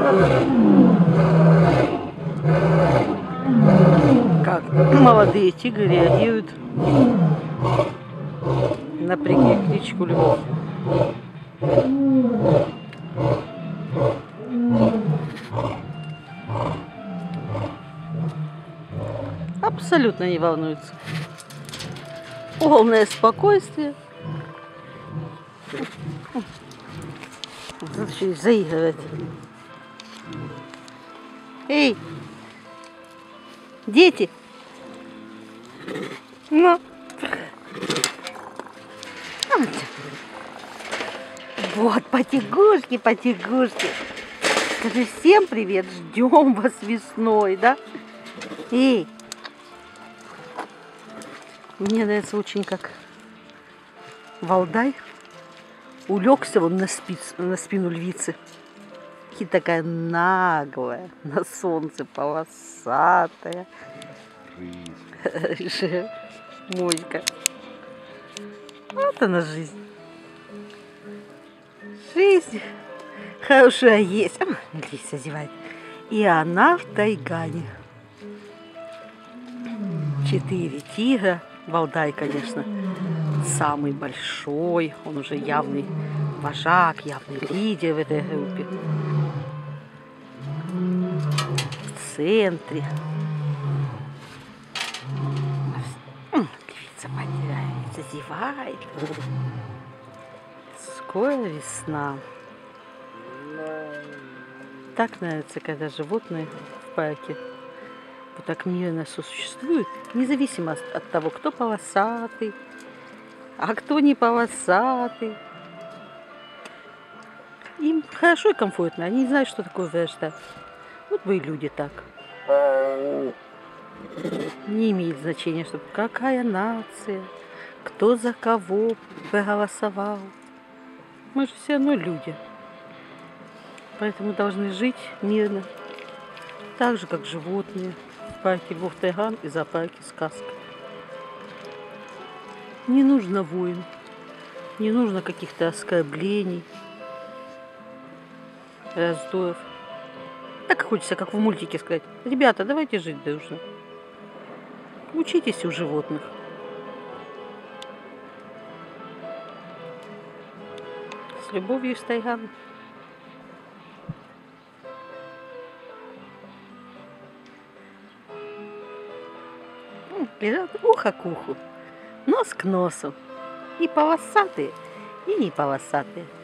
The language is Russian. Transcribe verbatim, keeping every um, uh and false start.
Как молодые тигры реагируют на кличку львов. Абсолютно не волнуются. Полное спокойствие. Зачем заигрывать? Эй, дети! Ну. Вот, потягушки, потягушки. Скажи всем привет, ждем вас весной, да? Эй, мне нравится очень, как Валдай улегся он на, спиц, на спину львицы. И такая наглая, на солнце полосатая. Рыжая моська. Вот она жизнь. Жизнь хорошая есть. А, Лися зевает. И она в тайгане. Четыре тигра. Валдай, конечно, самый большой. Он уже явный вожак, явный лидер в этой группе. В центре. Львица потеряется, зевает. Скоро весна. Так нравится, когда животные в парке вот так мирно сосуществуют, независимо от того, кто полосатый, а кто не полосатый. Им хорошо и комфортно, они не знают, что такое вражда. Вот вы и люди так. Не имеет значения, что какая нация, кто за кого проголосовал. Мы же все равно люди. Поэтому должны жить мирно. Так же, как животные в парке Львов-Тайган и зоопарке Сказка. Не нужно войн, не нужно каких-то оскорблений, раздоров. Так хочется, как в мультике сказать: ребята, давайте жить дружно. Учитесь у животных. С любовью из Тайгана. Лежат ухо к уху, нос к носу. И полосатые, и не полосатые.